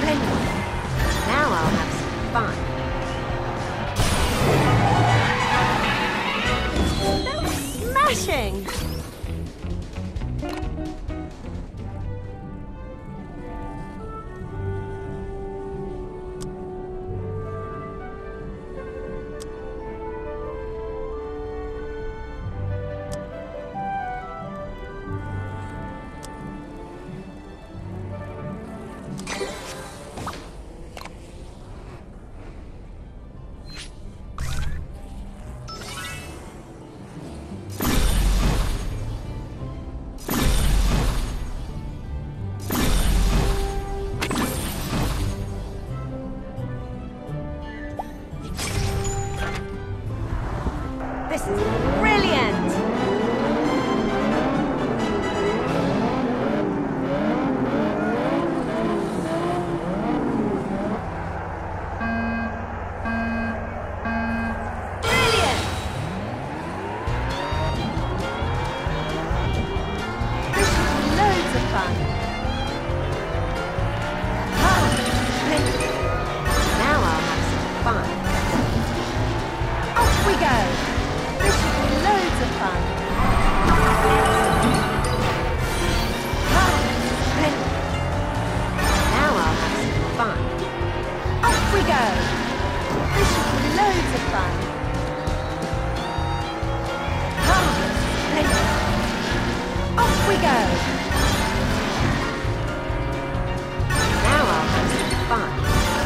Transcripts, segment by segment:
Now I'll have some fun. That was smashing! This is brilliant! Brilliant! This is loads of fun. Now I'll have some fun. Off we go! This should be loads of fun. Now I'll have some fun. Off we go! This should be loads of fun. Off we go! Now I'll have some fun.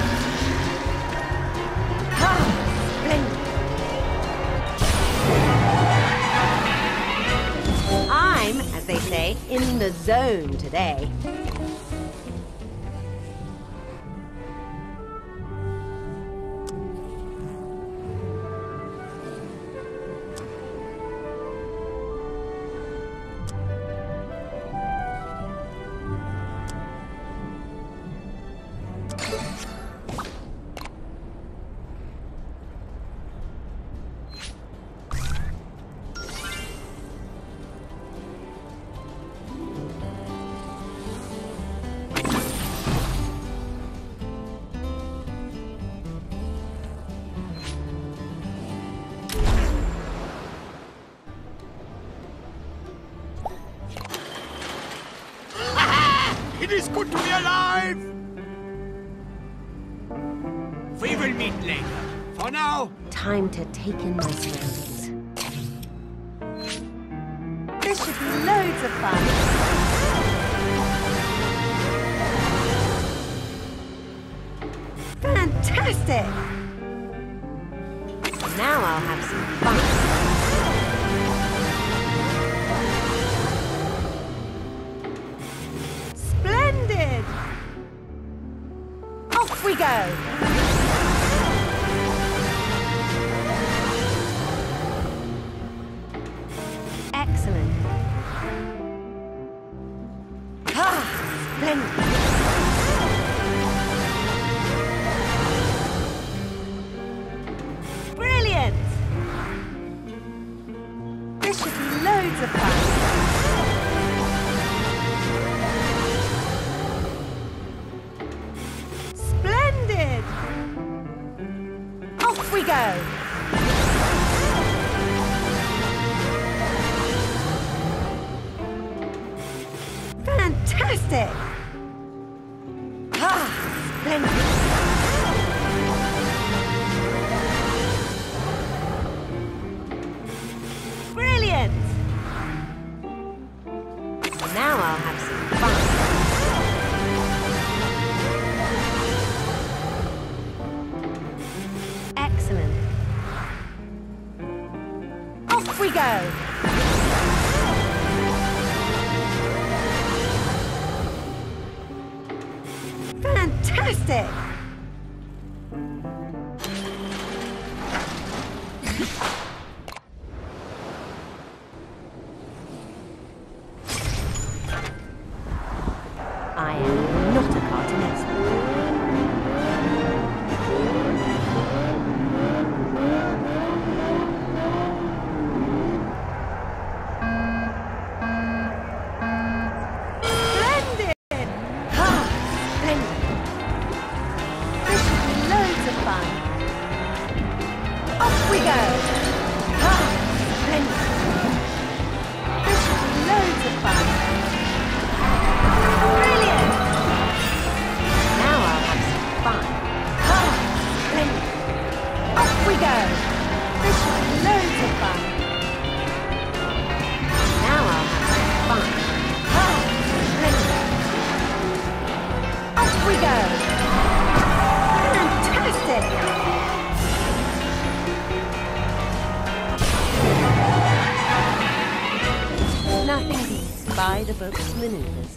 I'm, as they say, in the zone today. It is good to be alive! We will meet later. For now... Time to take in my surroundings. This should be loads of fun. Fantastic! Now I'll have some fun. Splendid! Off we go! Excellent. Splendid. Brilliant! This should be loads of fun. Splendid! Off we go! Fantastic! Splendid! Brilliant! Now I'll have some fun. Excellent. Off we go! Fantastic! I am not a cartoonist. Splendid! Splendid! fun. Off we go. Ah, splendid. This should be loads of fun. Brilliant. Now I'll have some fun. Ah, splendid. Off we go. This should be loads of fun. Now I'll have some fun. Ah, splendid. Off we go. Fantastic. Nothing beats by-the-books maneuvers.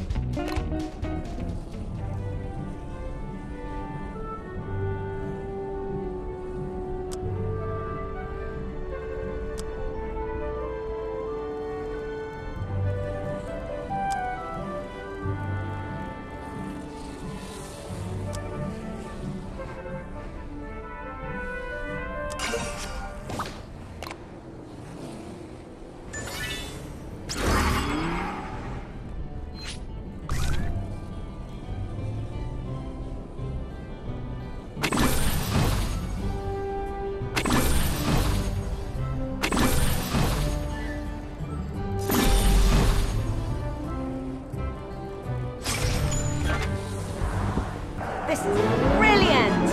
This is brilliant!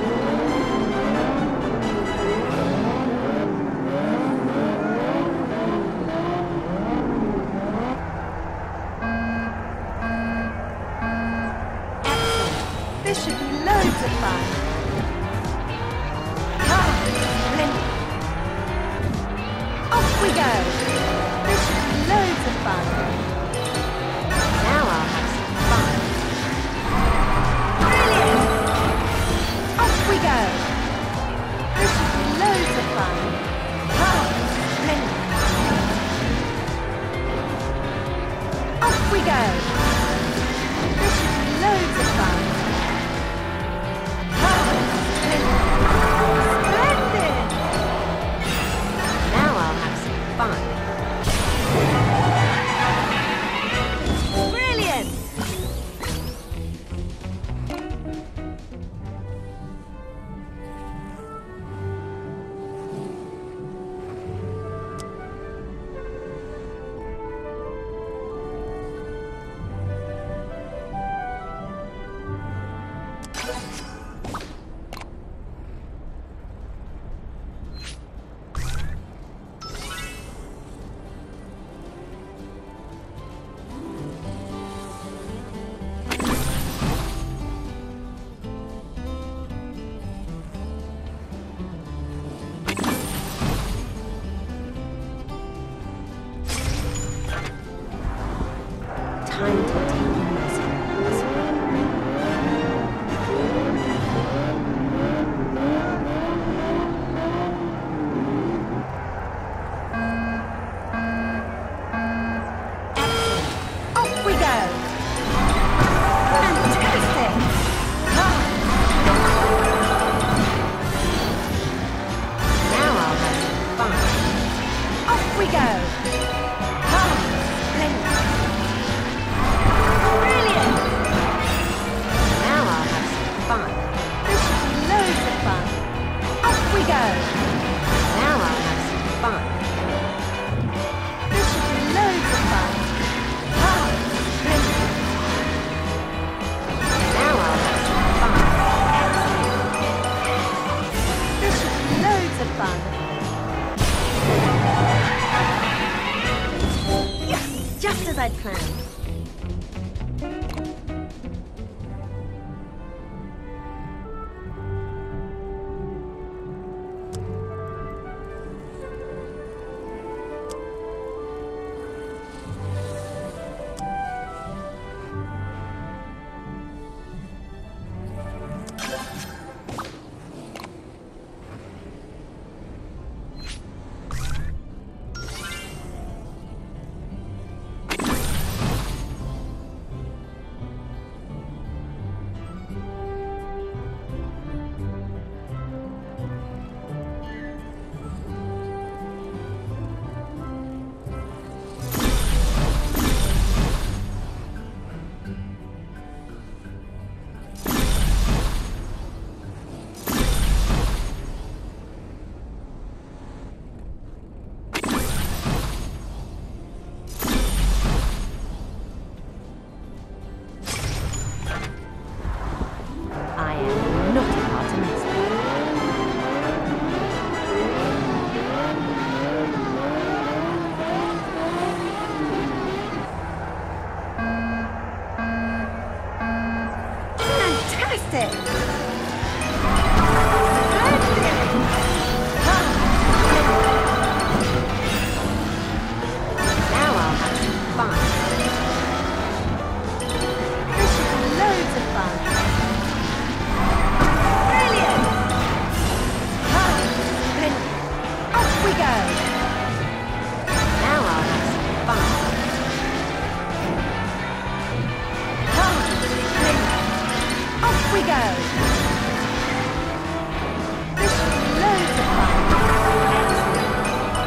Excellent! This should be loads of fun! Ah, splendid! Off we go! This should be loads of fun! Now I'll have some fun! Off we go! This should be loads of fun! Ah, splendid! Off we go! This should be loads of fun! Ah, splendid! Splendid! Now I'll have some fun! Fantastic! Splendid! Ah, now I'll have some fun. This should be loads of fun. Brilliant! Ah, splendid! Off we go! Now I'll have some fun. Ah, splendid! Off we go! This should be loads of fun. Excellent!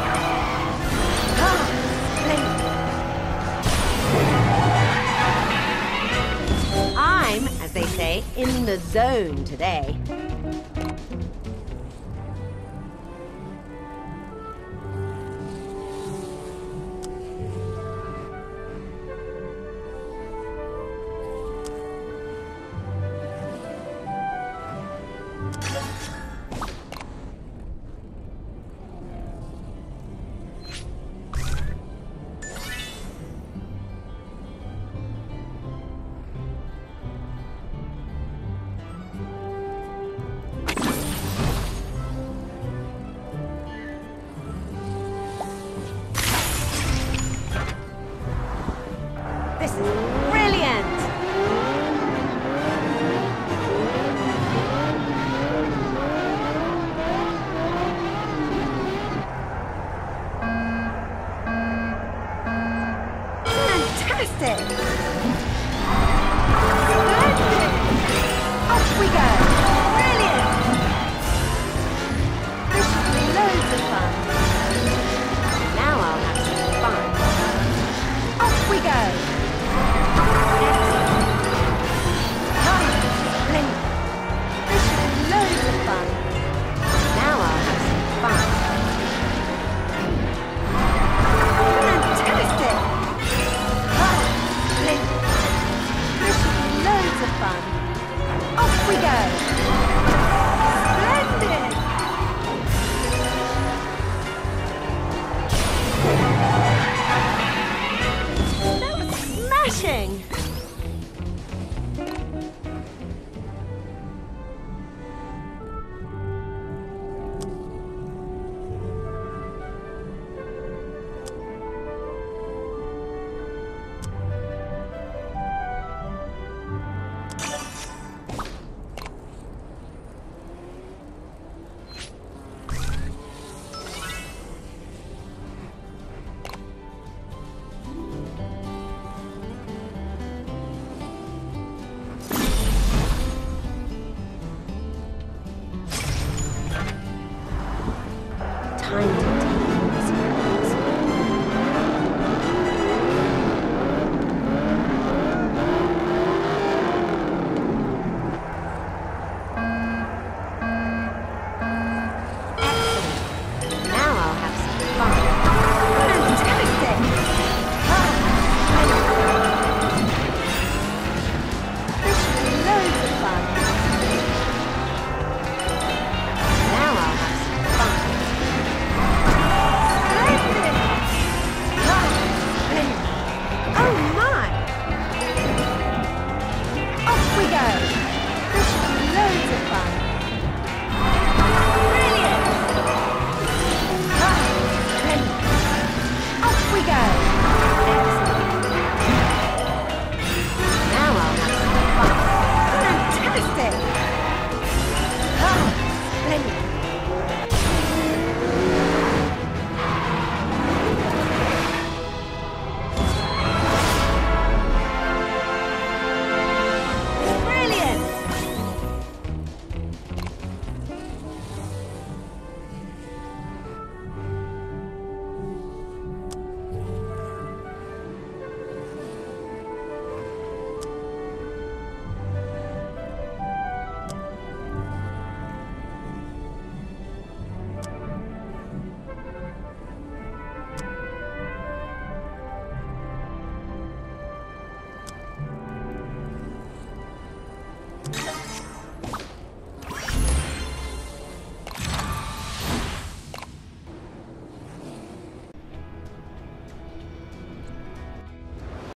Ah, splendid! I'm, as they say, in the zone today.